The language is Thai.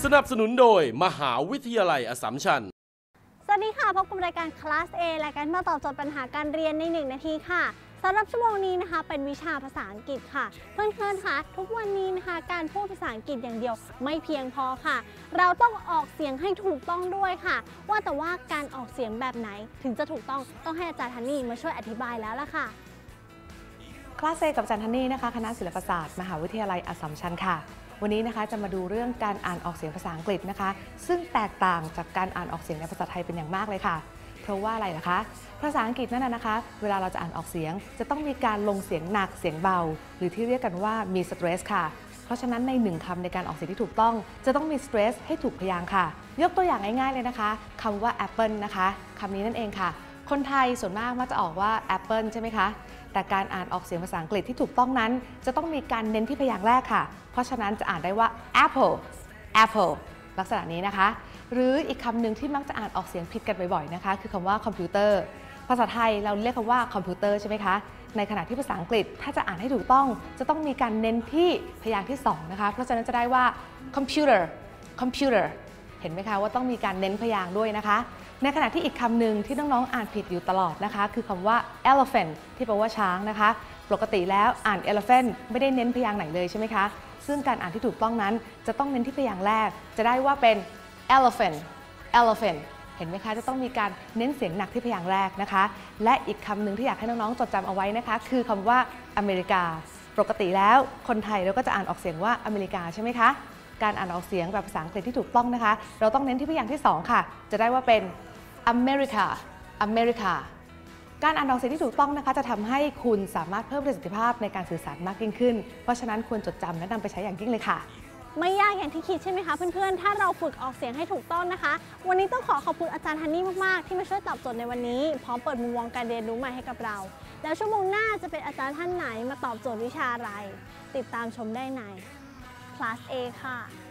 สนับสนุนโดยมหาวิทยาลัยอัสสัมชัญสวัสดีค่ะพบกับรายการ Class A รายการมาตอบโจทย์ปัญหาการเรียนใน1 นาทีค่ะสำหรับชั่วโมงนี้นะคะเป็นวิชาภาษาอังกฤษค่ะเพื่อนๆคะทุกวันนี้นะคะการพูดภาษาอังกฤษอย่างเดียวไม่เพียงพอค่ะเราต้องออกเสียงให้ถูกต้องด้วยค่ะว่าแต่ว่าการออกเสียงแบบไหนถึงจะถูกต้องให้อาจารย์ฮันนี่มาช่วยอธิบายแล้วล่ะค่ะคลาส A กับอาจารย์ฮันนี่นะคะคณะศิลปศาสตร์มหาวิทยาลัยอัสสัมชัญค่ะวันนี้นะคะจะมาดูเรื่องการอ่านออกเสียงภาษาอังกฤษนะคะซึ่งแตกต่างจากการอ่านออกเสียงในภาษาไทยเป็นอย่างมากเลยค่ะเพราะว่าอะไรล่ะคะภาษาอังกฤษนั่นนะคะเวลาเราจะอ่านออกเสียงจะต้องมีการลงเสียงหนักเสียงเบาหรือที่เรียกกันว่ามีสเตรสค่ะเพราะฉะนั้นใน1คำในการออกเสียงที่ถูกต้องจะต้องมีสเตรสให้ถูกพยางค์ค่ะยกตัวอย่างง่ายๆเลยนะคะคำว่าแอปเปิลนะคะคำนี้นั่นเองค่ะคนไทยส่วนมากมักจะออกว่าแอปเปิลใช่ไหมคะแต่การอ่านออกเสียงภาษาอังกฤษที่ถูกต้องนั้นจะต้องมีการเน้นที่พยางค์แรกค่ะเพราะฉะนั้นจะอ่านได้ว่า apple apple ลักษณะนี้นะคะหรืออีกคำหนึ่งที่มักจะอ่านออกเสียงผิดกันบ่อยๆนะคะคือคำว่าคอมพิวเตอร์ภาษาไทยเราเรียกคำว่าคอมพิวเตอร์ใช่ไหมคะในขณะที่ภาษาอังกฤษถ้าจะอ่านให้ถูกต้องจะต้องมีการเน้นที่พยางค์ที่2นะคะเพราะฉะนั้นจะได้ว่า computer computer เห็นไหมคะว่าต้องมีการเน้นพยางค์ด้วยนะคะในขณะที่อีกคำหนึ่งที่น้องๆอ่านผิดอยู่ตลอดนะคะคือคำว่า elephant ที่แปลว่าช้างนะคะปกติแล้วอ่าน elephant ไม่ได้เน้นพยางค์ไหนเลยใช่ไหมคะซึ่งการอ่านที่ถูกต้องนั้นจะต้องเน้นที่พยางค์แรกจะได้ว่าเป็น elephant elephant เห็นไหมคะจะต้องมีการเน้นเสียงหนักที่พยางค์แรกนะคะและอีกคำหนึ่งที่อยากให้น้องๆจดจำเอาไว้นะคะคือคำว่าอเมริกาปกติแล้วคนไทยเราก็จะอ่านออกเสียงว่าอเมริกาใช่ไหมคะการอ่านออกเสียงแบบภาษาอังกฤษที่ถูกต้องนะคะเราต้องเน้นที่พยางค์ที่2ค่ะจะได้ว่าเป็นAmerica America การอ่านออกเสียงที่ถูกต้องนะคะจะทำให้คุณสามารถเพิ่มประสิทธิภาพในการสื่อสารมากยิ่งขึ้นเพราะฉะนั้นควรจดจำและนำไปใช้อย่างยิ่งเลยค่ะไม่ยากอย่างที่คิดใช่ไหมคะเพื่อนๆถ้าเราฝึกออกเสียงให้ถูกต้องนะคะวันนี้ต้องขอบคุณอาจารย์ฮันนี่มากๆที่มาช่วยตอบโจทย์ในวันนี้พร้อมเปิดมุมมองการเรียนรู้ใหม่ให้กับเราแล้วชั่วโมงหน้าจะเป็นอาจารย์ท่านไหนมาตอบโจทย์วิชาอะไรติดตามชมได้ใน Class A ค่ะ